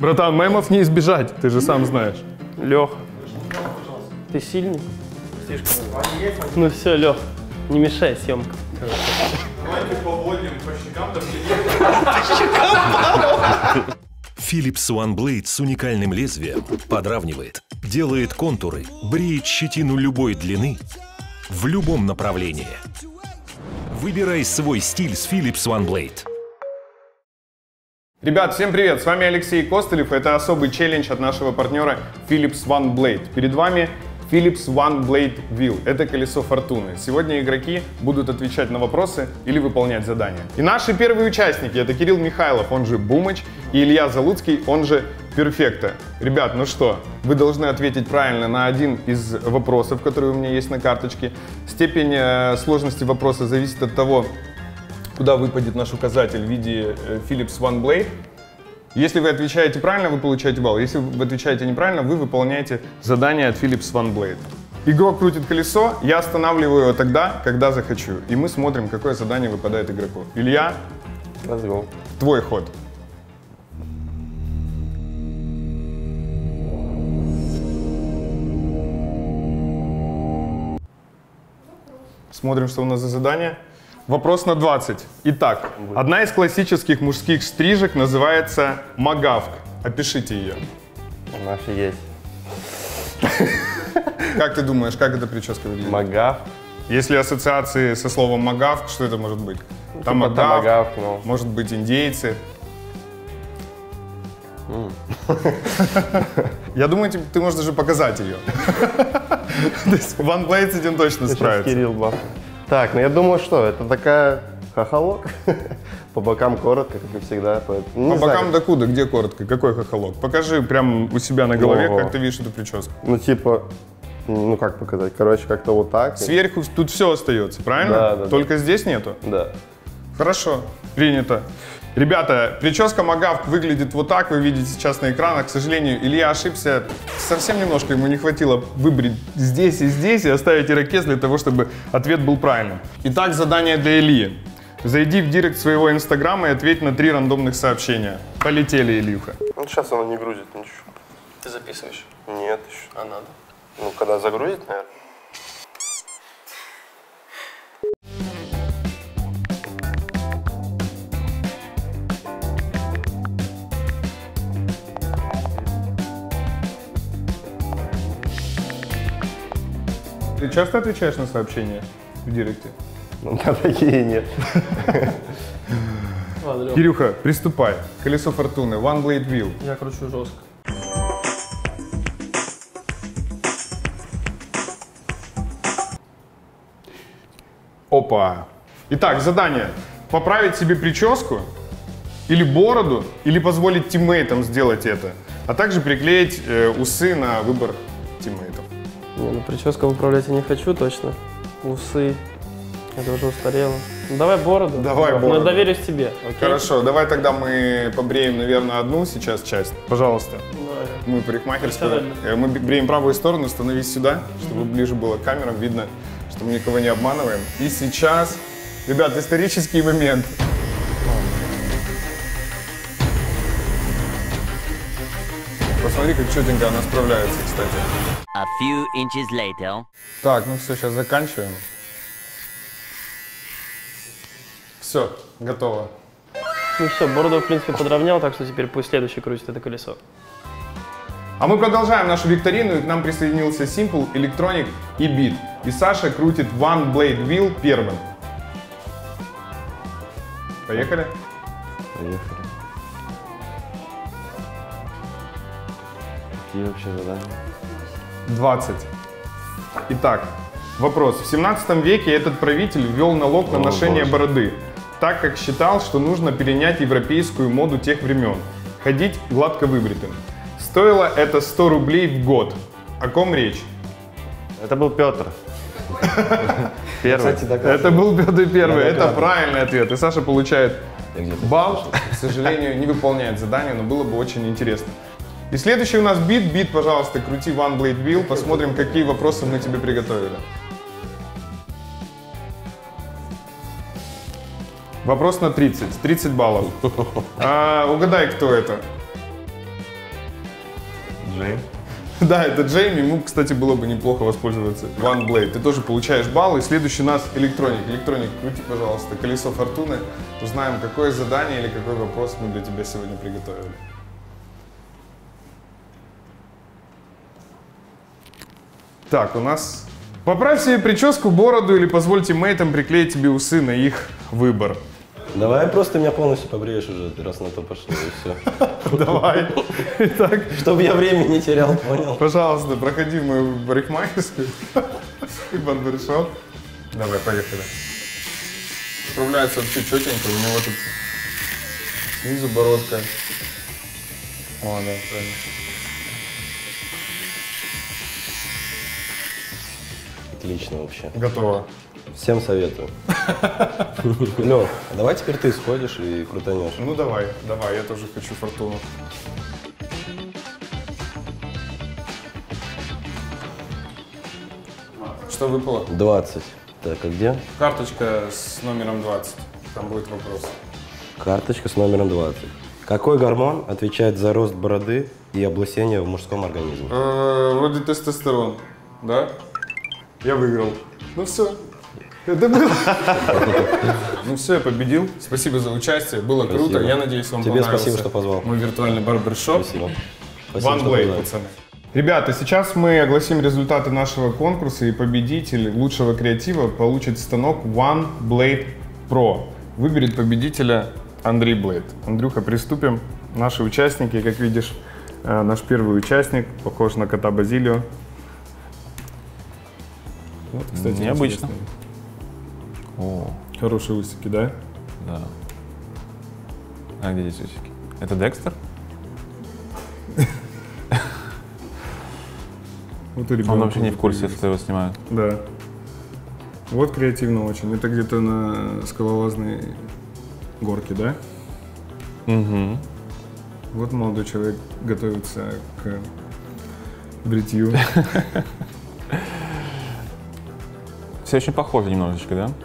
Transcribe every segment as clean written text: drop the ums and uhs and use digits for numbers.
Братан, мемов не избежать, ты же сам знаешь. Лех, ты сильный? Ну все, Лех, не мешай съемкам. Давайте поводим по щекам, Philips OneBlade с уникальным лезвием подравнивает, делает контуры, бреет щетину любой длины в любом направлении. Выбирай свой стиль с Philips OneBlade. Ребят, всем привет! С вами Алексей Костылев. Это особый челлендж от нашего партнера Philips OneBlade. Перед вами Philips OneBlade Wheel. Это колесо фортуны. Сегодня игроки будут отвечать на вопросы или выполнять задания. И наши первые участники — это Кирилл Михайлов, он же Бумыч, и Илья Залуцкий, он же Перфекто. Ребят, ну что, вы должны ответить правильно на один из вопросов, которые у меня есть на карточке. Степень сложности вопроса зависит от того, куда выпадет наш указатель в виде Philips OneBlade. Если вы отвечаете правильно, вы получаете балл. Если вы отвечаете неправильно, вы выполняете задание от Philips OneBlade. Игрок крутит колесо, я останавливаю его тогда, когда захочу. И мы смотрим, какое задание выпадает игроку. Илья, Разгон. твой ход. Смотрим, что у нас за задание. Вопрос на 20. Итак, одна из классических мужских стрижек называется магавк. Опишите ее. Наши есть. Как ты думаешь, как эта прическа выглядит? Магав. Если ассоциации со словом магавк, что это может быть? Там Типа магавк, томагавк, ну. может быть индейцы. Я думаю, ты можешь даже показать ее. То есть OneBlade с этим точно Сейчас справится. Кирилл бахнет. Так, ну я думаю, что это такая хохолок. По бокам коротко, как и всегда. По бокам докуда? Где коротко? Какой хохолок? Покажи прям у себя на голове, Ого. как ты видишь эту прическу. Ну типа, ну как показать? Короче, как-то вот так. Сверху тут все остается, правильно? Да, да, Только здесь нету? Да. Хорошо, принято. Ребята, прическа магавк выглядит вот так, вы видите сейчас на экранах. К сожалению, Илья ошибся. Совсем немножко ему не хватило выбрать здесь и оставить ирокез для того, чтобы ответ был правильным. Итак, задание для Ильи. Zайди в директ своего инстаграма и ответь на 3 рандомных сообщения. Полетели, Ильюха. Ну сейчас оно не грузит ничего. Ты записываешь? Нет еще. А надо. Ну когда загрузит, наверное. Ты часто отвечаешь на сообщения в директе? Ну на такие нет. Ладно, Лёх, Кирюха, приступай. Колесо фортуны, OneBlade Wheel. я кручу жестко. Опа. Итак, задание. Поправить себе прическу или бороду, или позволить тиммейтам сделать это, а также приклеить усы на выбор тиммейтов. Не, ну прическу выправлять я не хочу точно. Усы. Это уже устарело. Ну, давай бороду. Давай Лёх, бороду. Ну доверюсь тебе. Окей? Хорошо, давай тогда мы побреем, наверное, одну сейчас часть. Пожалуйста. Давай. Мы парикмахерскую. Профессионально. Мы бреем правую сторону, становись сюда, чтобы ближе было к камерам, видно, что мы никого не обманываем. И сейчас, ребят, исторический момент. Посмотри, как четенько она справляется, кстати. A few inches later. Так, ну все, сейчас заканчиваем. Все, готово. Ну все, бороду в принципе подровнял, так что теперь пусть следующий крутит это колесо. А мы продолжаем нашу викторину, и к нам присоединился Simple, Electronic и Beat. И Саша крутит OneBlade Wheel первым. Поехали? Поехали. Какие вообще задания? 20. Итак, вопрос. В 17 веке этот правитель ввел налог на ношение бороды, так как считал, что нужно перенять европейскую моду тех времен – ходить гладко выбритым. Стоило это 100 рублей в год. О ком речь? Это был Петр. Первый. Это был Петр Первый. Это правильный ответ. И Саша получает балл. К сожалению, не выполняет задание, но было бы очень интересно. И следующий у нас Бит. Бит, пожалуйста, крути OneBlade Wheel. Посмотрим, какие вопросы мы тебе приготовили. Вопрос на 30. 30 баллов. Угадай, кто это? Джейм. Да, это Джейми. Ему, кстати, было бы неплохо воспользоваться OneBlade. Ты тоже получаешь баллы. Следующий у нас электроник. Электроник, крути, пожалуйста, колесо фортуны. Узнаем, какое задание или какой вопрос мы для тебя сегодня приготовили. Так, у нас... Поправь себе прическу, бороду или позвольте мейтам приклеить тебе усы на их выбор. Давай просто меня полностью побреешь уже, раз на то пошло, и все. Давай. Итак, Чтобы я времени не терял, понял? пожалуйста, проходи в мою парикмахерскую и барбершоп. Давай, поехали. Справляется вообще четенько, у него тут снизу бородка. О, да, правильно. Отлично вообще. Готово. Всем советую. Лёв, давай теперь ты сходишь и крутанешь. Ну давай, давай, я тоже хочу фортуну. Что выпало? 20. Так, а где? Карточка с номером 20. Там будет вопрос. Карточка с номером 20. Какой гормон отвечает за рост бороды и облысение в мужском организме? Вроде тестостерон, да? Я выиграл. Ну все. Это было. Ну все, я победил. Спасибо за участие. Было Спасибо. круто. Я надеюсь, вам Тебе понравился. спасибо, что позвал. Мой виртуальный барбершоп. Спасибо. Спасибо, что OneBlade, позвал. пацаны. Ребята, сейчас мы огласим результаты нашего конкурса, и победитель лучшего креатива получит станок OneBlade Pro. Выберет победителя Андрей Блейд. Андрюха, приступим. Наши участники, как видишь, наш первый участник похож на кота Базилио. Вот, кстати, Необычно. интересно. О, Хорошие усики, да? да. А где здесь усики? Это Декстер? Вот и ребенок. Он вообще не в курсе, что его снимают. Да. Вот креативно очень. Это где-то на скалолазной горке, да? Угу. Вот молодой человек готовится к бритью. Все очень похожи немножечко, да?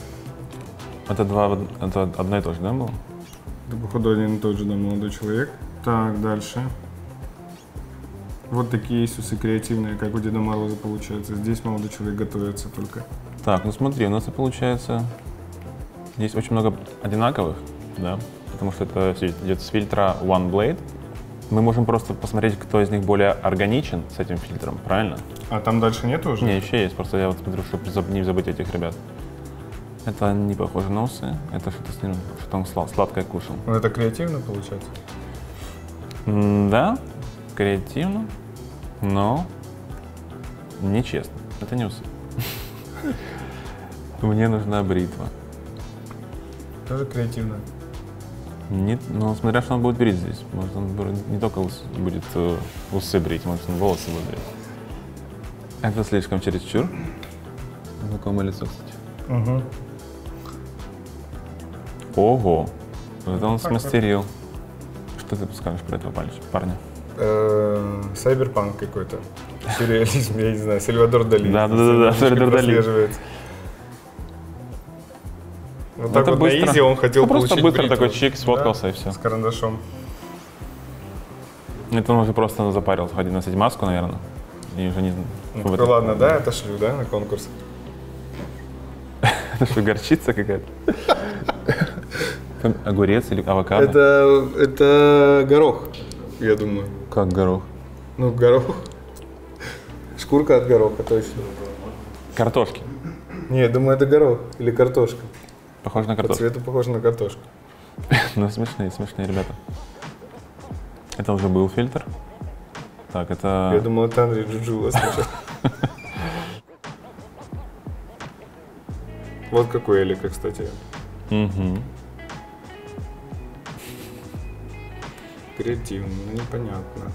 Это одно и то же, да, было? Это, походу, один и тот же, да, молодой человек. Так, дальше. Вот такие есть усы креативные, как у Деда Мороза получается. Здесь молодой человек готовится только. Так, ну смотри, у нас и получается, здесь очень много одинаковых, да? Потому что это все идет с фильтра OneBlade. Мы можем просто посмотреть, кто из них более органичен с этим фильтром, правильно? А там дальше нет уже? Не, еще есть, просто я вот смотрю, чтобы не забыть этих ребят. Это не похоже на усы, это что-то с ним, что он сладкое кушал. Ну, это креативно получается? Да, креативно, но нечестно. Это не усы. Мне нужна бритва. Тоже креативно. Ну, смотря, что он будет брить здесь. Может, он не только будет усы брить, может, он волосы будет брить. Это слишком чересчур. Знакомое лицо, кстати. Угу. Ого! Это он смастерил. Что ты скажешь про этого парня? Сайберпанк какой-то. Сюрреализм, я не знаю. Сальвадор Дали. Да, Сальвадор Дали. Вот так Это вот быстро. на изи он хотел Просто получить быстро бритву. такой чик, сфоткался, Да, и все. с карандашом. Это он уже просто запарился, ходить носить маску, наверное. И уже не... Ну ладно, да, отошлю, да, на конкурс? Это что, горчица какая-то? Огурец или авокадо? Это горох, я думаю. Как горох? Ну, горох. Шкурка от гороха, точно. Картошки. Не, я думаю, это горох или картошка. Похоже на По картошку. цвету похоже на картошку. Ну, смешные ребята. Это уже был фильтр. Так, это... Я думал, это Андрей Джуджула сначала. Вот какой Элика, кстати. Угу. Креативно, но непонятно.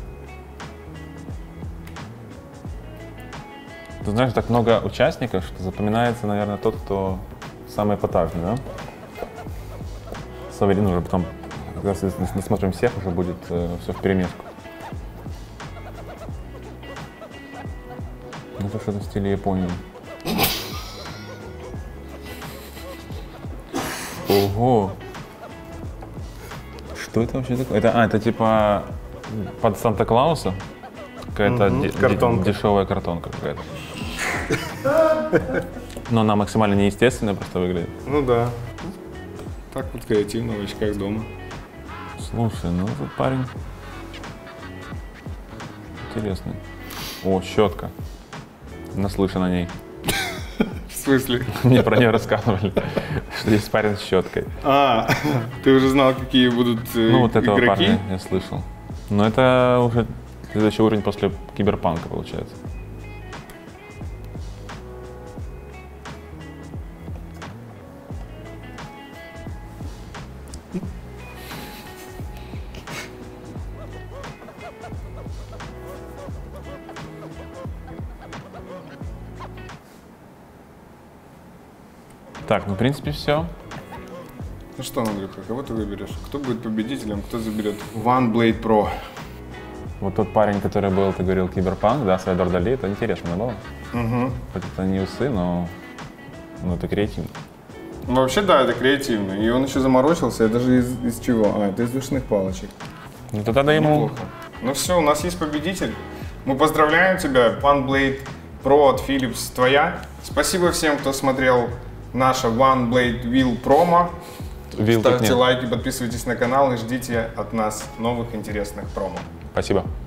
Ты знаешь, так много участников, что запоминается, наверное, тот, кто самый эпатажный, да? Саверин уже потом, когда смотрим всех, уже будет все вперемешку. Ну, это что-то в стиле Японии. Ого! Что это вообще такое? Это типа под Санта-Клауса? какая-то Картонка. дешевая картонка какая-то. Но она максимально неестественная просто выглядит. Ну да. Так вот креативно в очках дома. Слушай, ну этот парень интересный. О, щетка. Наслышан о ней. В смысле? Мне про нее рассказывали, что есть парень с щеткой. А, ты уже знал, какие будут Ну вот этого игроки? парня я слышал. Но это уже следующий уровень после киберпанка получается. Так, ну в принципе все. Ну что, Андрюха, кого ты выберешь? Кто будет победителем, кто заберет OneBlade Pro? Вот тот парень, который был, ты говорил, киберпанк, да, Сальвадор Дали, это интересно было. Хоть это не усы, но это креативно. Ну, вообще, да, это креативно. И он еще заморочился, это же из чего? А, это из душных палочек. Ну тогда дай ему. Неплохо. Ну все, у нас есть победитель. Мы поздравляем тебя, OneBlade Pro от Philips твоя. Спасибо всем, кто смотрел наше OneBlade Wheel промо. Вилл тут Ставьте нет. лайки, подписывайтесь на канал и ждите от нас новых интересных промо. Спасибо.